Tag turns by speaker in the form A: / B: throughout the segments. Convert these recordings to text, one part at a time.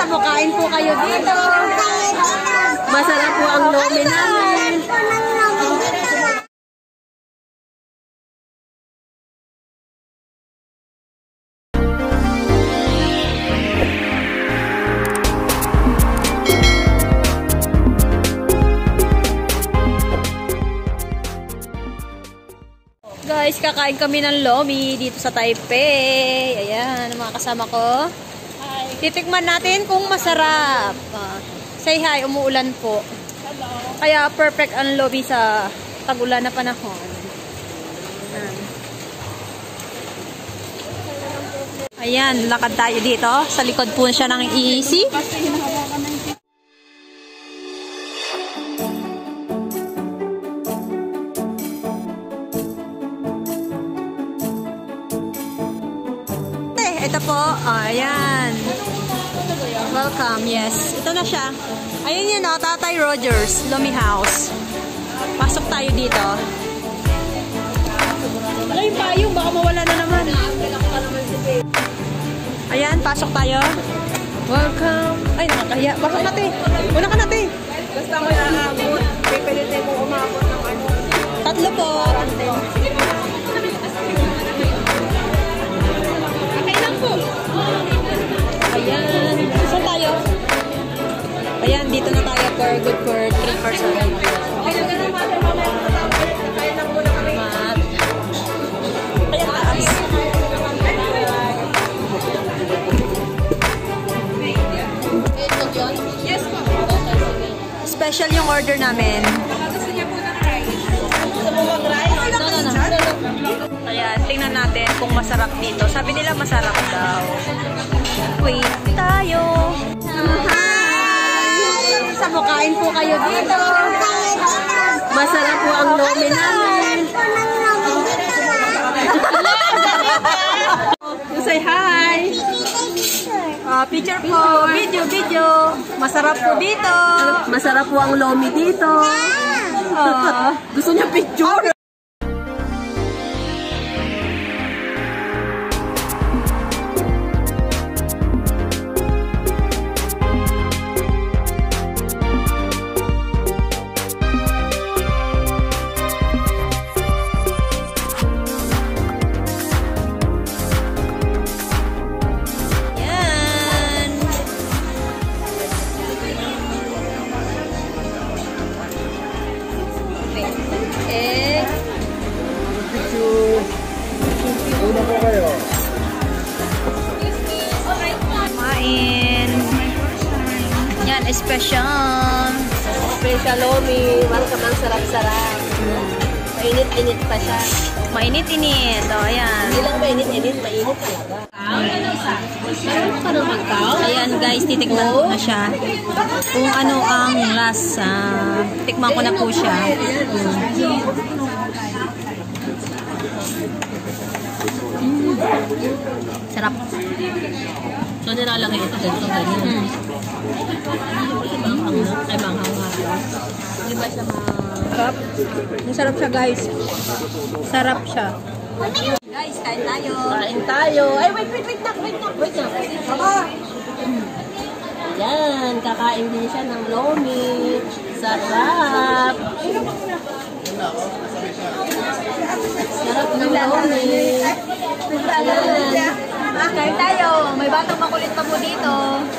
A: Sabukain po kayo dito. Masarap po ang lomi namin. Guys, kakain kami ng lomi dito sa Taipei. Ayan, mga kasama ko. Hi. Titikman natin kung masarap. Say hi, umuulan po. Hello. Kaya perfect ang lomi sa tag-ulan na panahon. Ayan, lakad tayo dito. Sa likod po siya ng EEC. Ito po, ayan. Welcome, yes. Ito na siya. Ayun yun, Tatay Rogers, Lomi House. Pasok tayo dito. Wala yung payong, baka mawala na naman. Ayan, pasok tayo. Welcome. Ay, nakakaya. Pasok natin. Una ka natin.
B: Basta mo naabot. Pipilitin mo umabot ng ano.
A: Tatlo po. Ayan. Saan tayo? Ayan, dito na tayo for good for 3 person. Mat. Ayan, taas.
B: Yes po.
A: Special yung order namin.
B: Gusto niya po ng rice. Gusto mo ng rice?
A: No. Ayan, tingnan natin kung masarap dito. Sabi nila masarap daw. Wait tayo. Hi! Sabukain po kayo dito. Masarap po ang lomi namin. Say hi! Picture po. Video. Masarap po dito. Masarap po ang lomi dito. Gusto niya picture. Yan, special lomi. Welcome ang sarap-sarap. Mainit-init pa siya. Mainit-init. O, ayan.
B: Hindi lang mainit-init, mainit talaga. Meron ka ng magkaw?
A: Ayan guys, titikman ko na siya. Kung ano ang lasa. Tikman ko na po siya. Sarap.
B: So, nilalagay ito dito. Ganyan. Ay, manghang nga. Di ba siya
A: Sarap. Masarap siya guys. Sarap siya. Guys, kain tayo.
B: Kain tayo. Ay, wait na. Yan, kakain din siya ng lomi. Sarap. Sarap ng lomi. Ayan.
A: Kain tayo. May batang makulit pa po dito.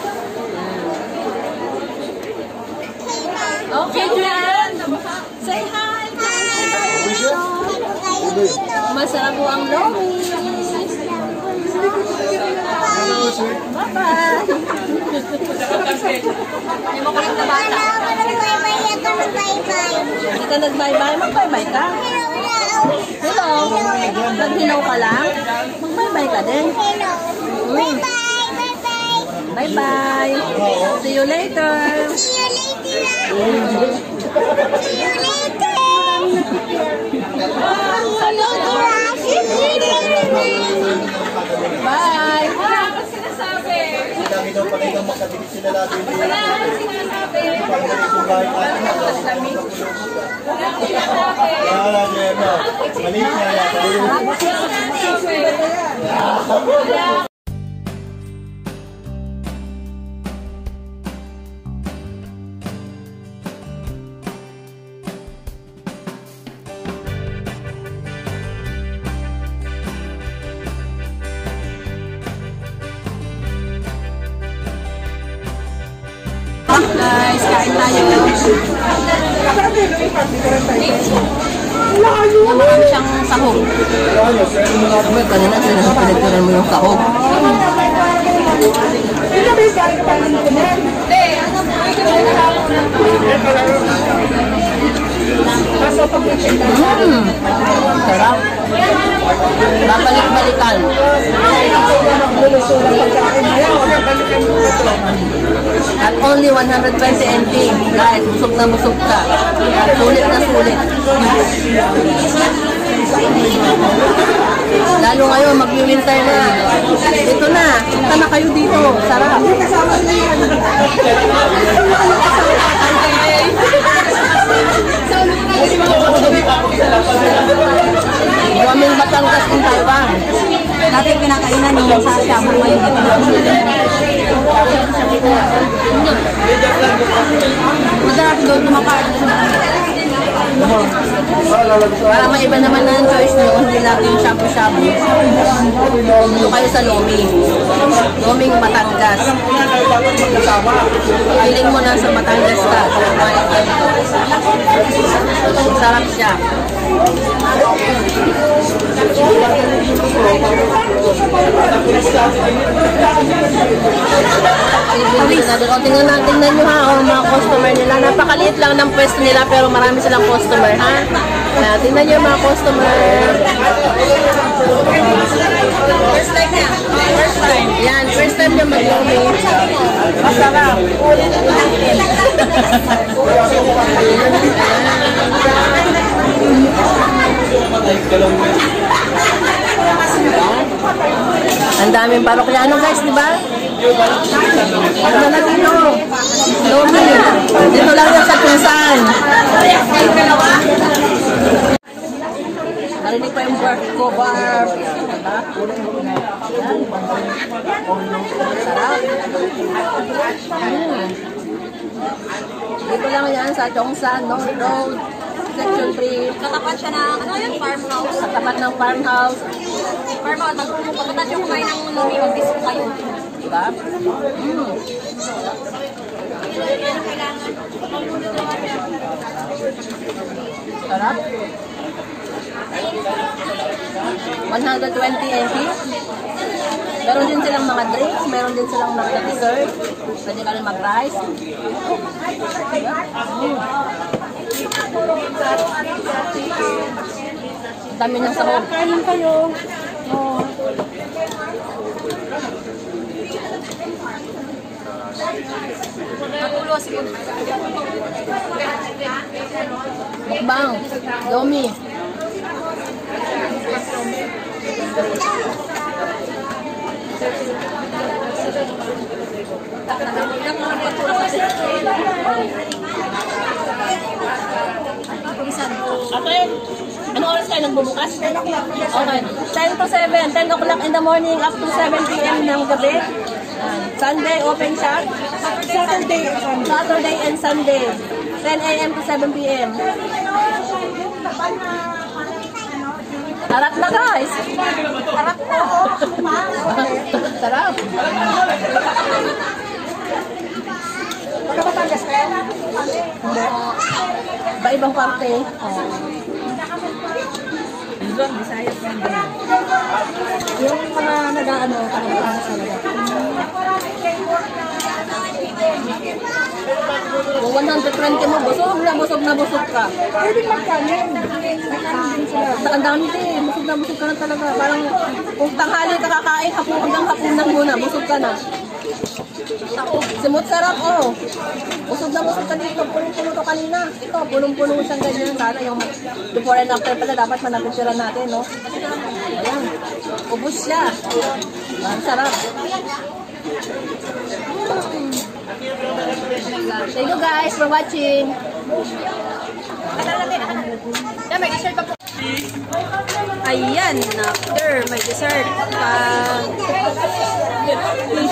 B: Okay, Jan. Say hi. Masarap po ang lomi. Bye-bye.
A: May makulit na bata.
B: Hindi ka nag-bye-bye. Mag-bye-bye ka. Hello. Nag-hello ka lang? Mag-bye-bye ka din. Bye-bye. See you later. Bye.
C: Wala akong sinasabi.
D: Lagi daw pala yung makadikit sila lagi.
C: Wala akong sinasabi.
D: Wala niya na. Maliit niya yata.
B: Marami siyang sahog. Sabi, kanina pinagtunan mo yung sahog. Sarap. Babalik-balikan. At only 120 NT. Guys, busog na busog ka. Sulit na sulit. Lalo ngayon, mag-winter na. Ito na. Punta na kayo dito. Sarap. Guaming Batangas in Taiwan.
A: Dati pinakainan yung sa Shabu ngayon dito na. Masarap doon kumakain.
B: Para maiba naman na ang choice nyo, hindi lang yung shabu-shabu. Dito kayo sa Lomi. Loming Batangas. Feeling mo na sa Batangas ka. Sarap siya. Tingnan nyo ha, mga customer nila. Napakaliit lang ng pwesto nila pero marami silang customer ha. Tingnan nyo mga customer.
A: First time na. First time.
B: Yan, first time nyo mag-lomi. Masarap. Ang daming parokyano guys, di ba? Ano na dito? Lomi. Dito lang yung sa Tusan. Narinig pa yung barf ko, barf. Diba? Sarap. Dito lang yan sa Chongsan, North Road, Section 3.
A: Katapat siya ng, ano yun, farmhouse.
B: Sa tapat ng farmhouse.
A: Farmhouse, pagpunta siya kumain ng lumi, mag-disco kayo.
B: Diba? Sarap. 120 NT. Meron din silang mga drinks, meron din silang mga dessert. Pwede ka rin mag-rice. Dami ng sahog.
C: Kain kayo.
A: Natulo siguro.
B: Mukbang. Lomi.
C: Ate, ano oras kayo nagbubukas?
B: Okay. 10 to 7. 10 o'clock in the morning up to 7 p.m. ng gabi. Sunday, open shop. Saturday and Sunday. 10 a.m. to 7 p.m. Harap na guys. Harap na. Sarap.
C: Magkapatangas kayo? Hindi.
B: Iba-ibang parte.
C: Luzon, Visayas, Mindanao. Yung mga nag-ano, Panginoon talaga.
B: Kung 120 mo, busog na busog ka.
C: Pwede magkanin. Magkanin sila.
B: Ang dami din, busog ka na talaga. Parang kung tanghali ka kakain, hanggang hapunan muna, busog ka na. Simot sarap, oh. Busog na busog ka dito, punong-puno to kanina. Ito, punong-puno siyang ganyan. Sana yung before and after pala, dapat manapitiran natin, no? Ayan, ubus siya. Ang sarap. Thank you guys for watching.
A: Ayan, after may dessert.